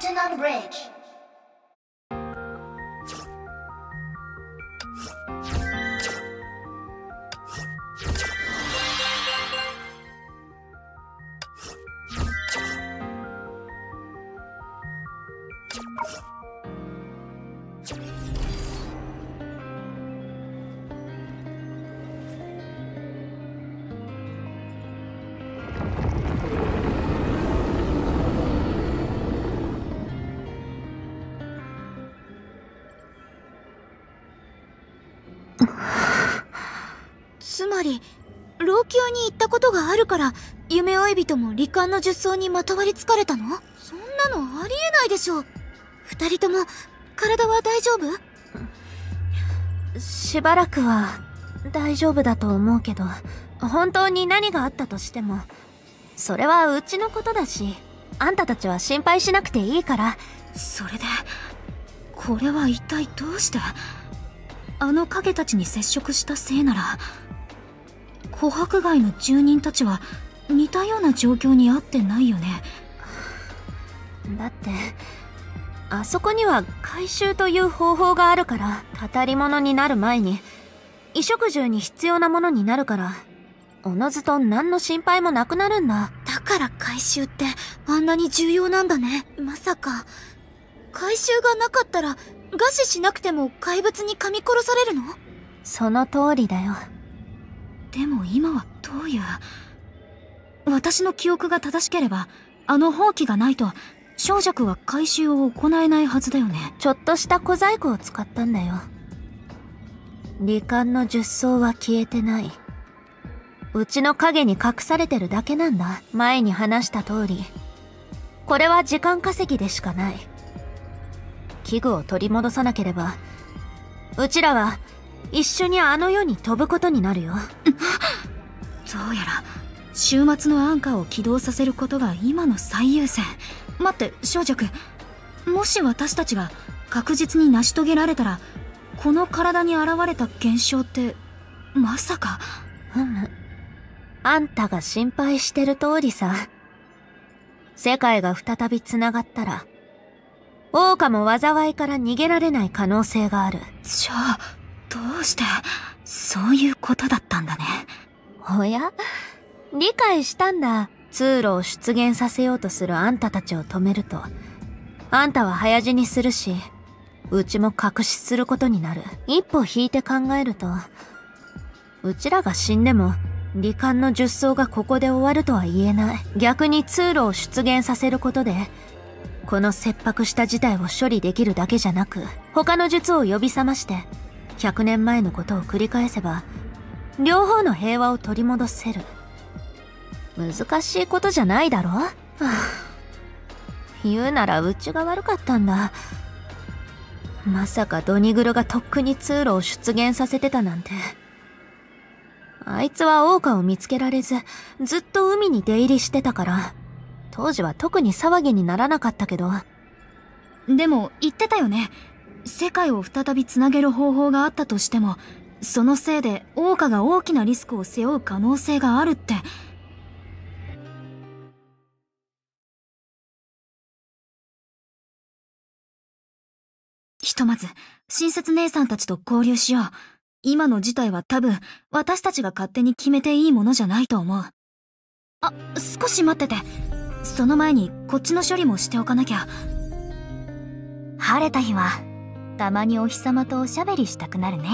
Platinum Bridge. つまり老朽に行ったことがあるから夢追い人も罹患の術草にまとわりつかれたの？そんなのありえないでしょ。二人とも体は大丈夫？ しばらくは大丈夫だと思うけど、本当に何があったとしてもそれはうちのことだし、あんたたちは心配しなくていいから。 それでこれは一体どうして？あの影たちに接触したせいなら琥珀街の住人たちは似たような状況にあってないよね。 だってあそこには回収という方法があるから、語り物になる前に衣食住に必要なものになるから、おのずと何の心配もなくなるんだ。 だから回収ってあんなに重要なんだね。まさか回収がなかったら餓死しなくても怪物に噛み殺されるの？ その通りだよ。 でも今はどういう…私の記憶が正しければあの宝器がないと小弱は回収を行えないはずだよね。 ちょっとした小細工を使ったんだよ。罹患の術草は消えてない。うちの影に隠されてるだけなんだ。前に話した通り、これは時間稼ぎでしかない。器具を取り戻さなければうちらは一緒にあの世に飛ぶことになるよ。 どうやら終末のアンカーを起動させることが今の最優先。待って小弱、もし私たちが確実に成し遂げられたらこの体に現れた現象ってまさか… あんたが心配してる通りさ。世界が再び繋がったら桜花も災いから逃げられない可能性がある。 じゃあどうして…そういうことだったんだね。 おや？理解したんだ。通路を出現させようとするあんたたちを止めると、あんたは早死にするし、うちも隠しすることになる。一歩引いて考えると、うちらが死んでも罹患の術草がここで終わるとは言えない。逆に通路を出現させることでこの切迫した事態を処理できるだけじゃなく、他の術を呼び覚まして100年前のことを繰り返せば両方の平和を取り戻せる。難しいことじゃないだろ？言うならうちが悪かったんだ。まさかドニグルがとっくに通路を出現させてたなんて。あいつは桜花を見つけられずずっと海に出入りしてたから当時は特に騒ぎにならなかったけど。 でも言ってたよね。世界を再びつなげる方法があったとしてもそのせいで桜花が大きなリスクを背負う可能性があるって。ひとまず親切姉さんたちと交流しよう。今の事態は多分私たちが勝手に決めていいものじゃないと思う。あ、少し待ってて。その前にこっちの処理もしておかなきゃ。晴れた日はたまにお日様とおしゃべりしたくなるね。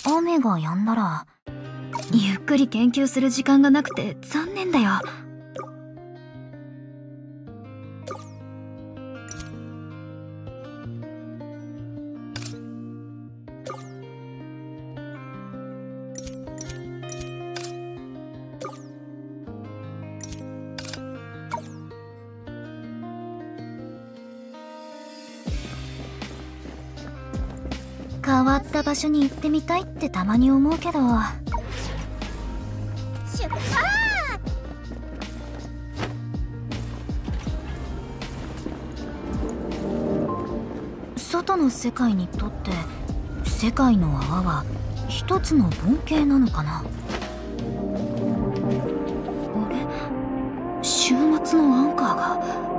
雨が止んだら、ゆっくり研究する時間がなくて残念だよ。変わった場所に行ってみたいってたまに思うけど。出発！外の世界にとって世界の泡は一つの盆景なのかな。あれ、週末のアンカーが。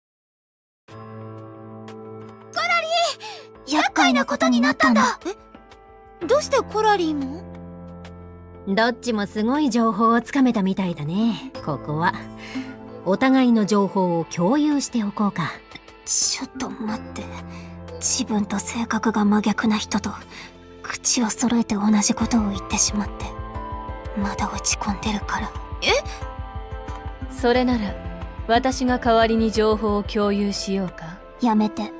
厄介なことになったんだ。どうしてコラリーも？ どっちもすごい情報をつかめたみたいだね。ここはお互いの情報を共有しておこうか。 ちょっと待って。自分と性格が真逆な人と口を揃えて同じことを言ってしまって、まだ落ち込んでるから。 それなら私が代わりに情報を共有しようか。 やめて。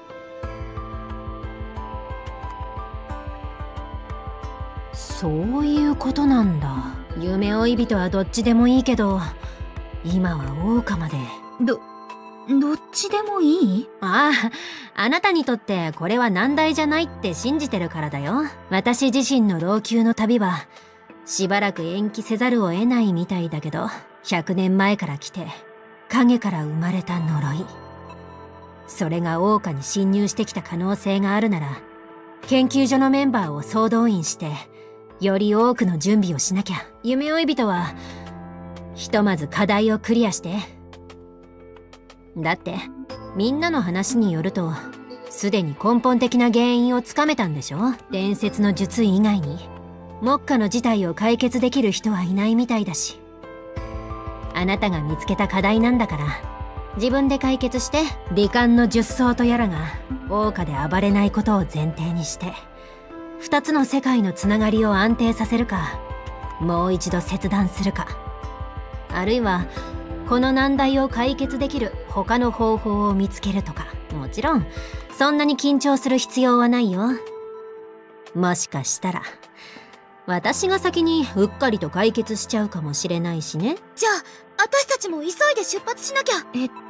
そういうことなんだ。夢追い人はどっちでもいいけど、今は桜花まで。 どっちでもいい？ ああなたにとってこれは難題じゃないって信じてるからだよ。私自身の老朽の旅はしばらく延期せざるを得ないみたいだけど、100年前から来て影から生まれた呪い、それが桜花に侵入してきた可能性があるなら、研究所のメンバーを総動員してより多くの準備をしなきゃ。夢追い人はひとまず課題をクリアして。だってみんなの話によると、すでに根本的な原因をつかめたんでしょ。伝説の術以外に目下の事態を解決できる人はいないみたいだし、あなたが見つけた課題なんだから自分で解決して、罹患の術草とやらが桜花で暴れないことを前提にして、二つの世界のつながりを安定させるか、もう一度切断するか、あるいはこの難題を解決できる他の方法を見つけるとか。もちろんそんなに緊張する必要はないよ。もしかしたら私が先にうっかりと解決しちゃうかもしれないしね。 じゃあ私たちも急いで出発しなきゃ。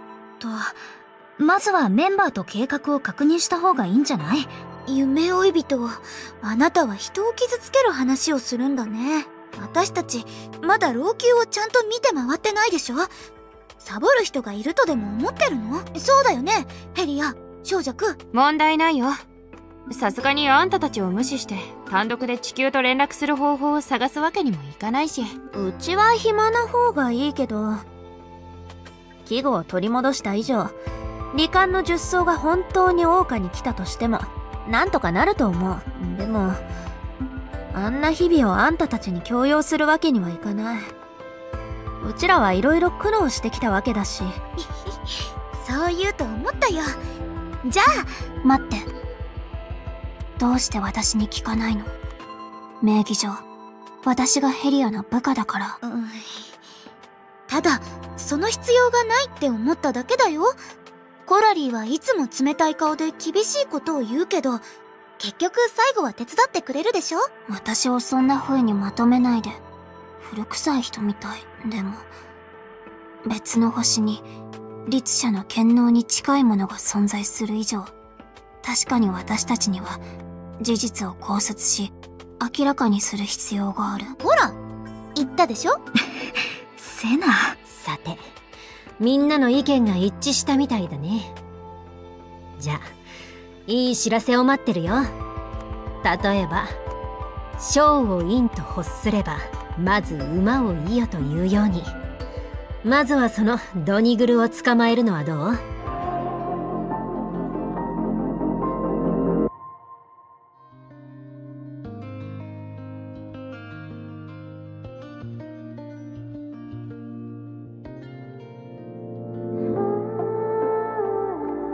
まずはメンバーと計画を確認した方がいいんじゃない？夢追い人、あなたは人を傷つける話をするんだね。私たちまだ老朽をちゃんと見て回ってないでしょ。サボる人がいるとでも思ってるの？そうだよね、ヘリア、小弱。 問題ないよ。さすがにあんたたちを無視して単独で地球と連絡する方法を探すわけにもいかないし。 うちは暇な方がいいけど、器具を取り戻した以上、罹患の術草が本当に桜花に来たとしてもなんとかなると思う。でもあんな日々をあんたたちに強要するわけにはいかない。うちらはいろいろ苦労してきたわけだし。 そう言うと思ったよ。じゃあ待って、どうして私に聞かないの？名義上私がヘリアの部下だから。ただその必要がないって思っただけだよ。コラリーはいつも冷たい顔で厳しいことを言うけど、結局最後は手伝ってくれるでしょ。私をそんな風にまとめないで。古臭い人みたい。でも別の星に律者の権能に近いものが存在する以上、確かに私たちには事実を考察し明らかにする必要がある。ほら言ったでしょ。セナ。 さて、みんなの意見が一致したみたいだね。じゃあいい知らせを待ってるよ。例えば将を陰と欲すればまず馬をいよというように、まずはそのドニグルを捕まえるのはどう？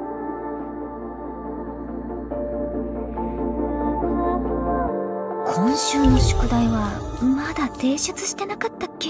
今今週の宿題はまだ提出してなかったっけ？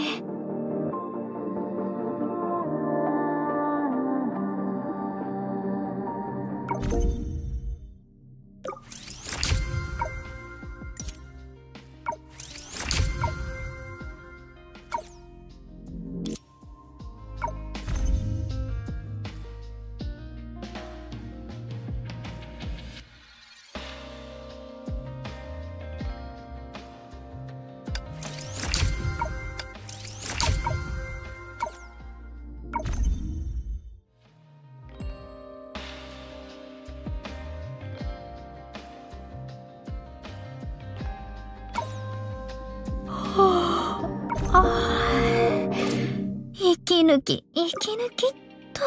息抜きっと。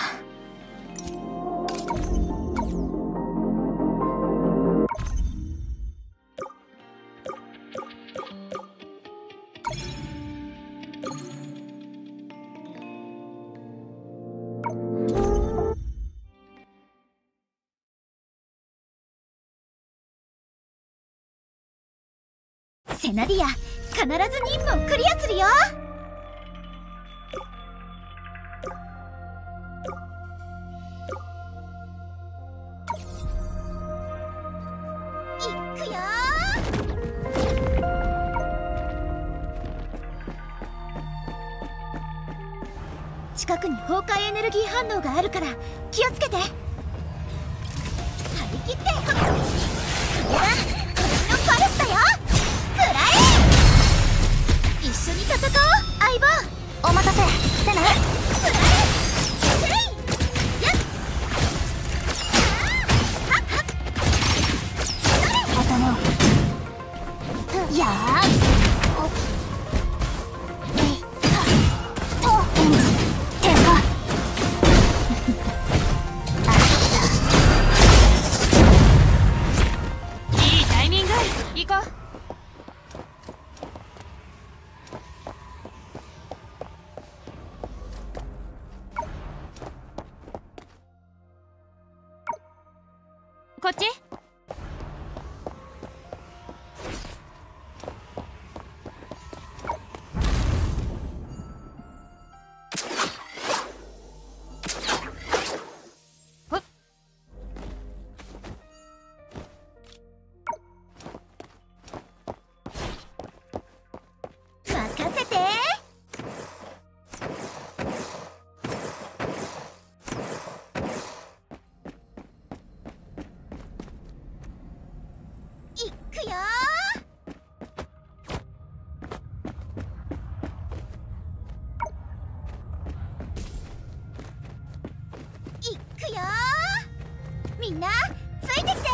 セナディア、必ず任務をクリアするよ。いくよ。近くに崩壊エネルギー反応があるから気をつけて。張り切って。これが私のパレスだよ。一緒に戦おう、相棒。お待たせ、セナ。 いいタイミング。行こう。こっち？ほっ。 任せて。いくよ。いくよ。みんなついてきて。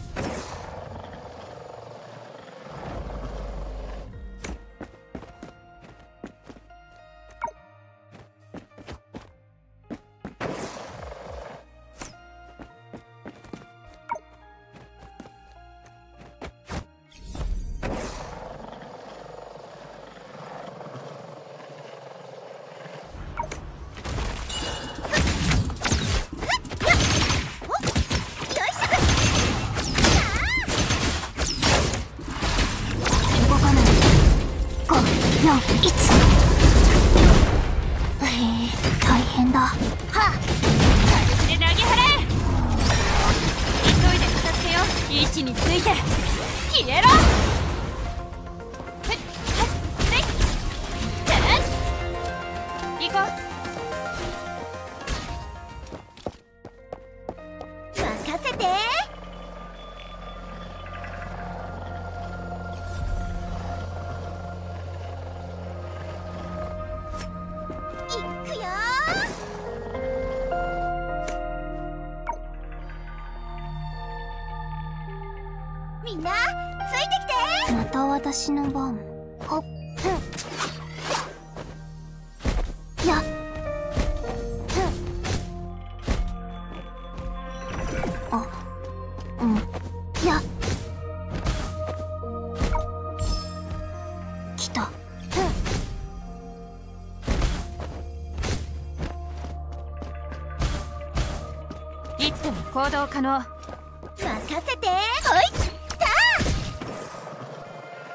大変だ。はっ。 で投げ払え。急いで片付けよう。位置について消えろ。行こう。 任せて。いくよ。みんなついてきて。また私の番。ほっ。やっ。あ、うん。やっ。来た。 いつでも行動可能。 任せて。ほい。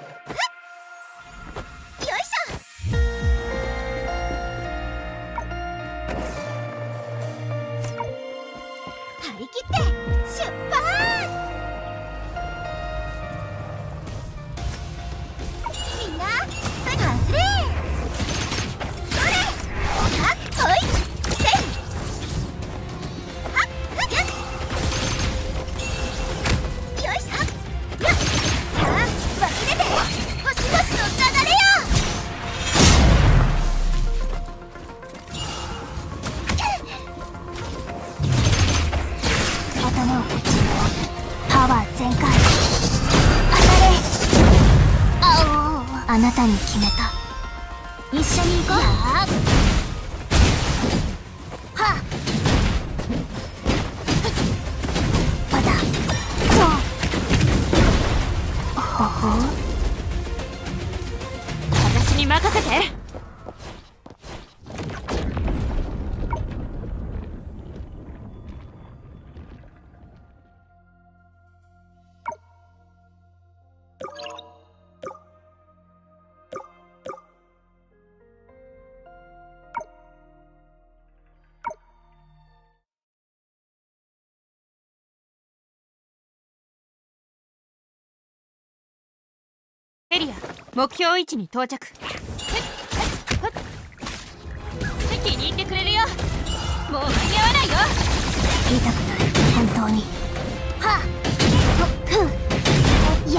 全開。当たれ。あなたに決めた。一緒に行こう。はっまだほほ私に任せて。エリア、目標位置に到着。気に入ってくれるよ。もう間に合わないよ。 言いたくない、本当に。はっふんやー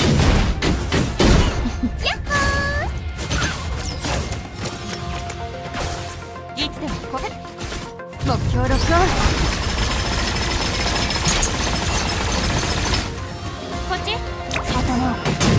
やっほいつでもこれ。目標ロックオン。こっち。 当たろう。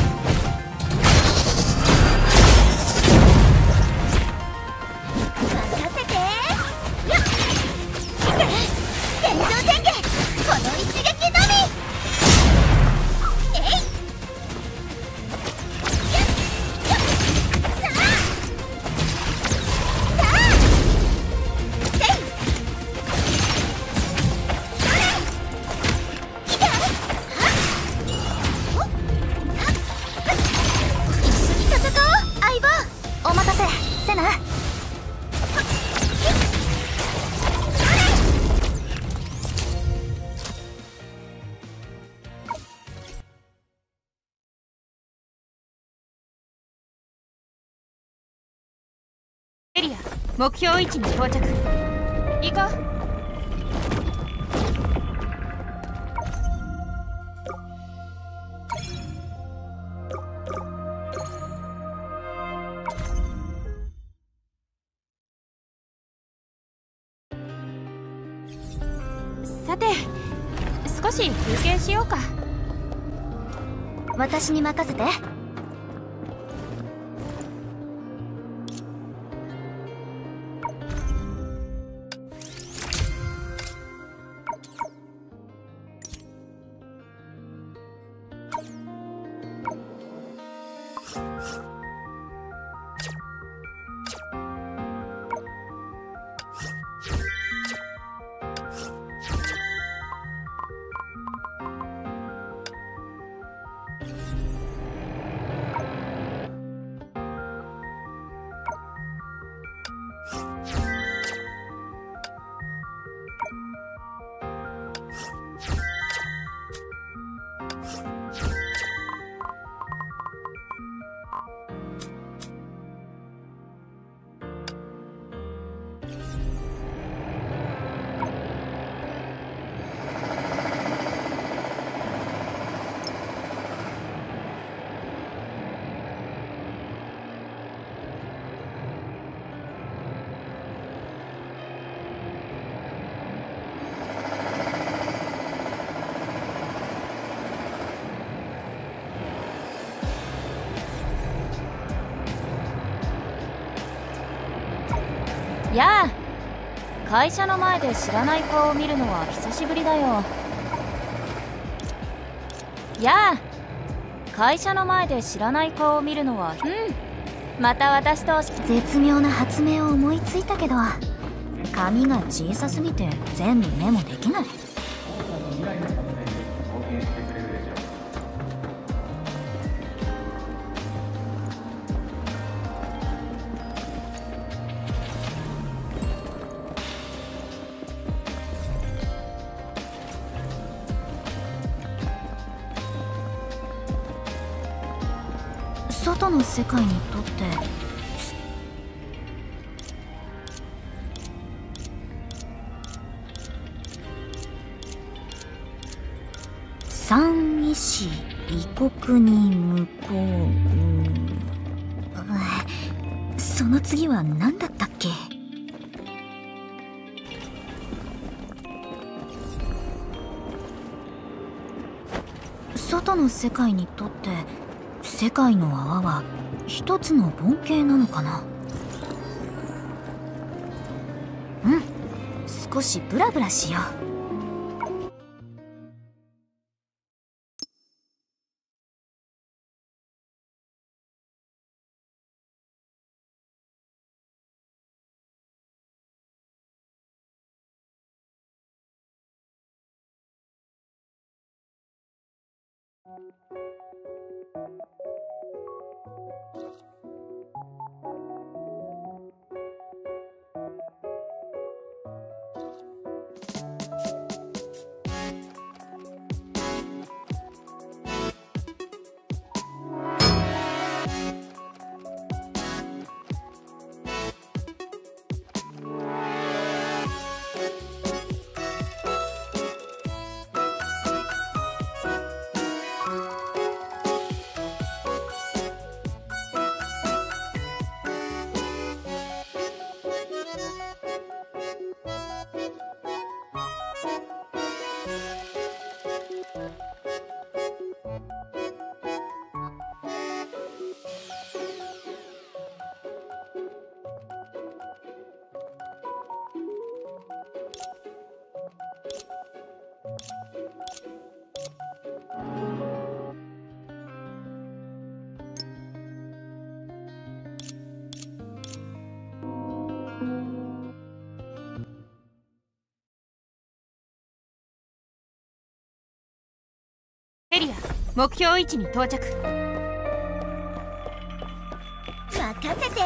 エリア、目標位置に到着。行こう。さて、少し休憩しようか。 私に任せて。 やあ、会社の前で知らない顔を見るのは久しぶりだよ。やあ、会社の前で知らない顔を見るのはまた私と絶妙な発明を思いついたけど、 紙が小さすぎて全部メモできない。外の世界にとって三意志異国に向こう。その次は何だったっけ？ 外の世界にとって世界の泡は一つの盆景なのかな。少しブラブラしよう。 エリア、目標位置に到着。 任せて。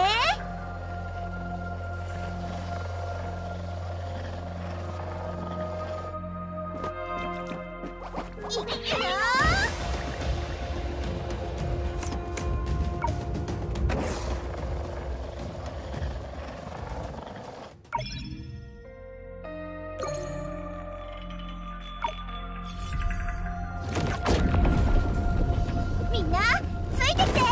いくよ。みんなついてきて。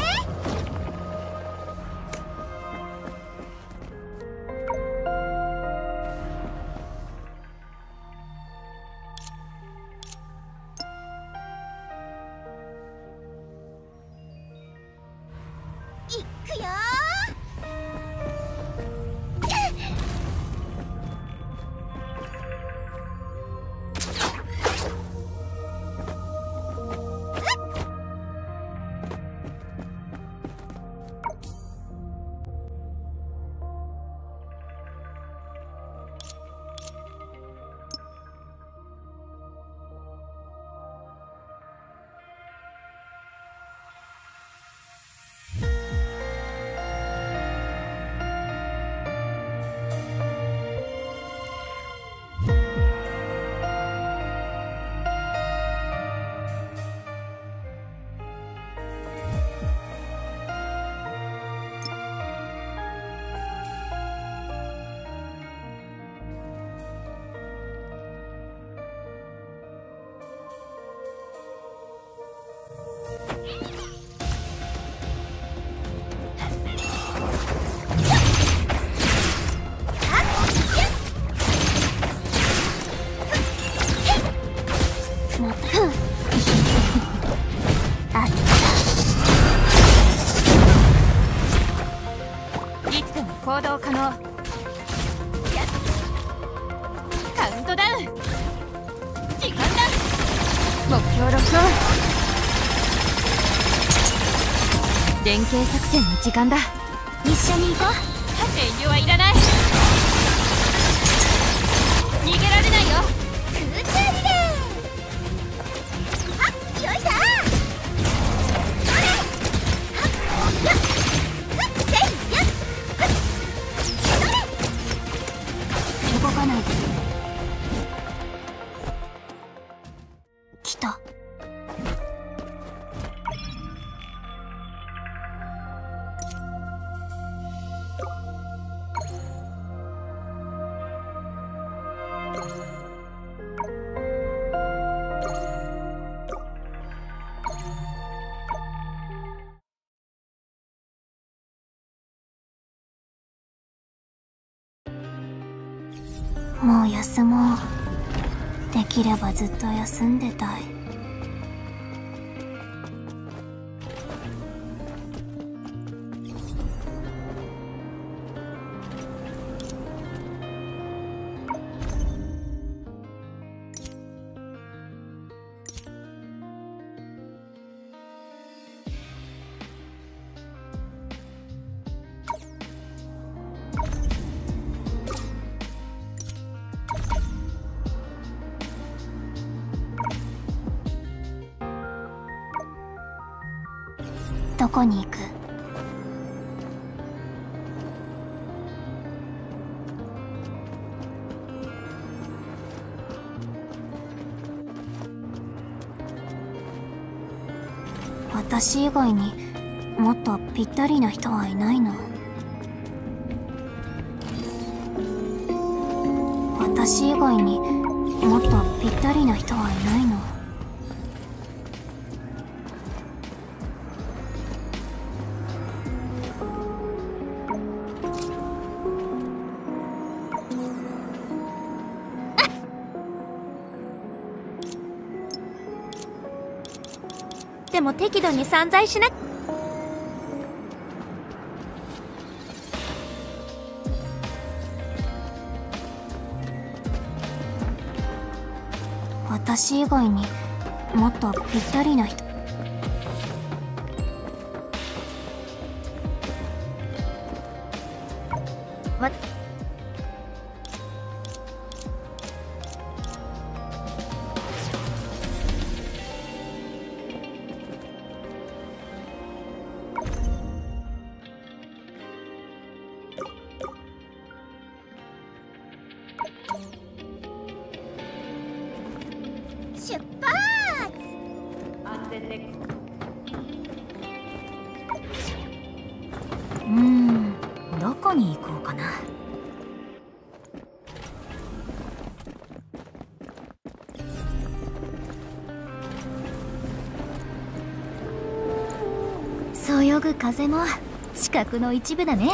いくよ。 いつでも行動可能。カウントダウン。時間だ。目標ロックオン。連携作戦の時間だ。 一緒に行こう。 遠慮はいらない。逃げられないよ。 空中リレー。はっ、よいしょ。それ。はっ、よっ。ふっ、せいよっ。ふっ。それ。 動かないで。来た。もう休もう。できればずっと休んでたい。 どこに行く？私以外にもっとぴったりな人はいないの？私以外にもっとぴったりな人はいないの？でも適度に散財しな。私以外にもっとぴったりな人。出発！ どこに行こうかな。そよぐ風も視覚の一部だね。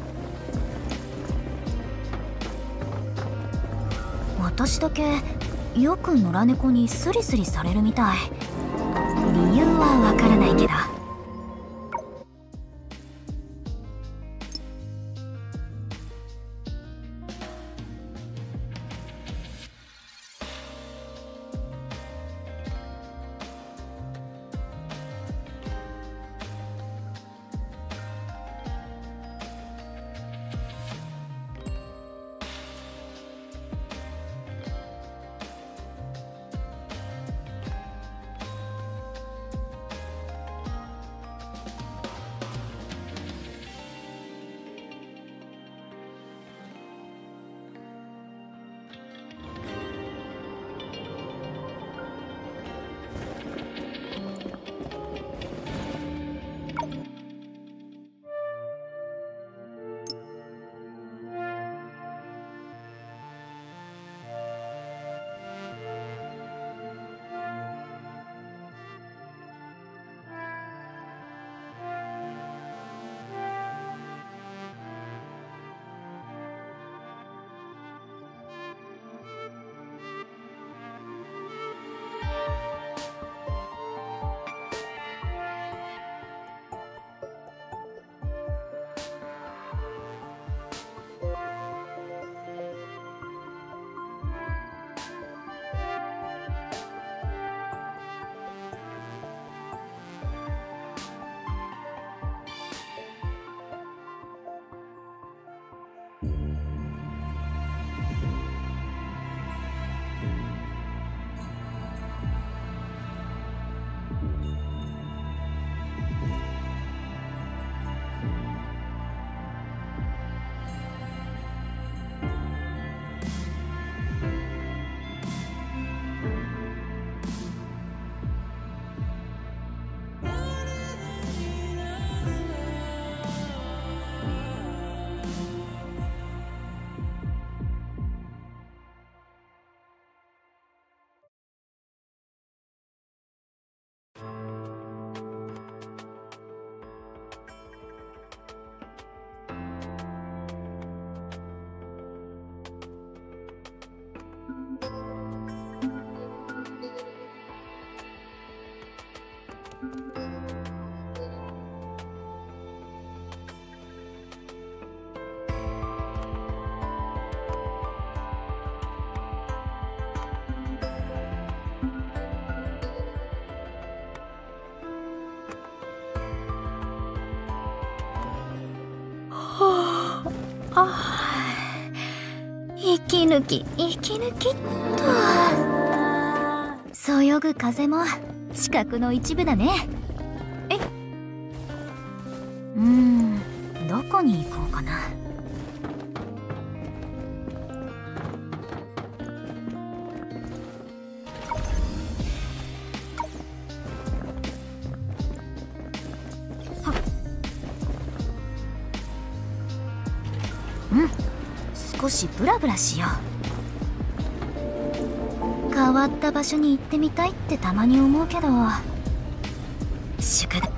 私だけよく野良猫にスリスリされるみたい。理由はわからないけど。息抜きっと。そよぐ風も視覚の一部だね。どこに行こうかな。少しブラブラしよう。変わった場所に行ってみたいってたまに思うけど、宿題。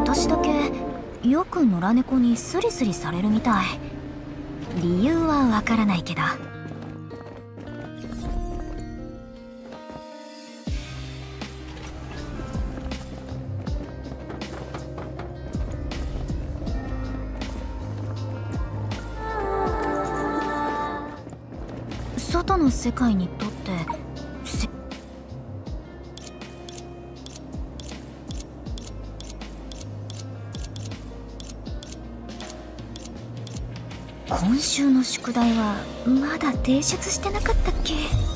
私だけよく野良猫にスリスリされるみたい。理由はわからないけど。外の世界にとって今週の宿題はまだ提出してなかったっけ？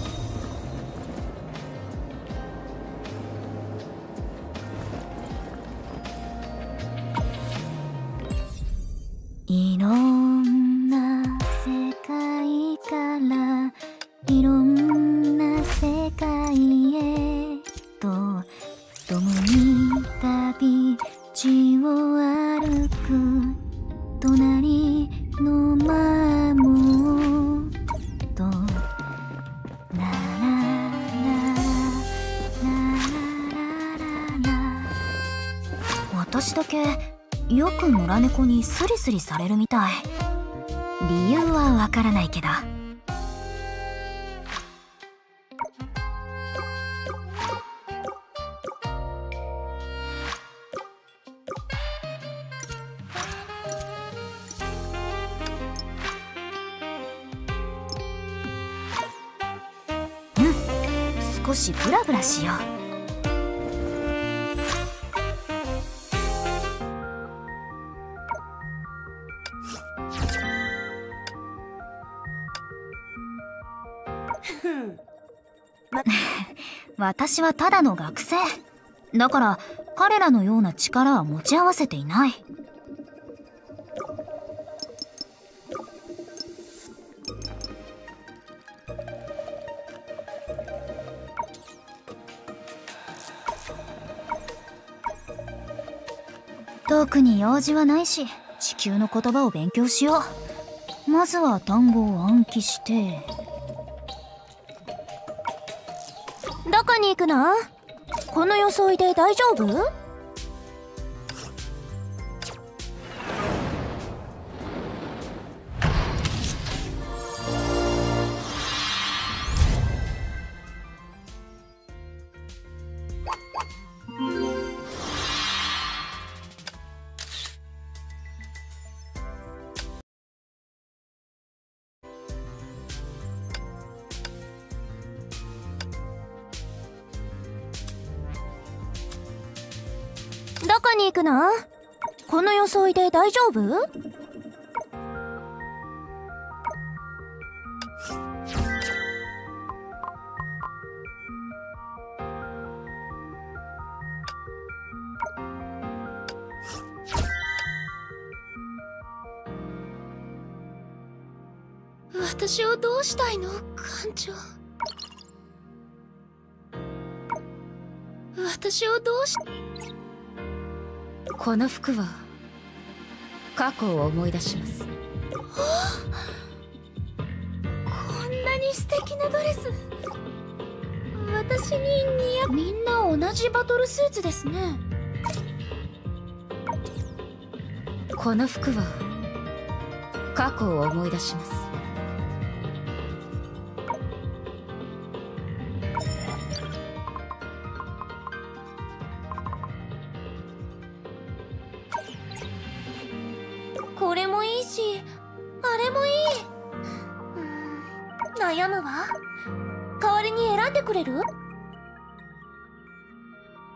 いろんな世界からいろんな世界へと共に旅路を歩く隣のマモとララララララ。私だけよく野良猫にスリスリされるみたい。理由はわからないけど。少しブラブラしよう。私はただの学生だから彼らのような力は持ち合わせていない。特に用事はないし、地球の言葉を勉強しよう。まずは単語を暗記して。 どこに行くの？この装いで大丈夫？どこに行くの？この装いで大丈夫？ 私をどうしたいの、館長。私をどうし… この服は過去を思い出します。 こんなに素敵なドレス、私に似合…みんな同じバトルスーツですね。 この服は過去を思い出します。 これもいいし、あれもいい。悩むわ。代わりに選んでくれる？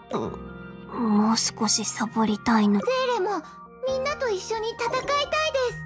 もう少しサボりたいの。ゼーレもみんなと一緒に戦いたいです。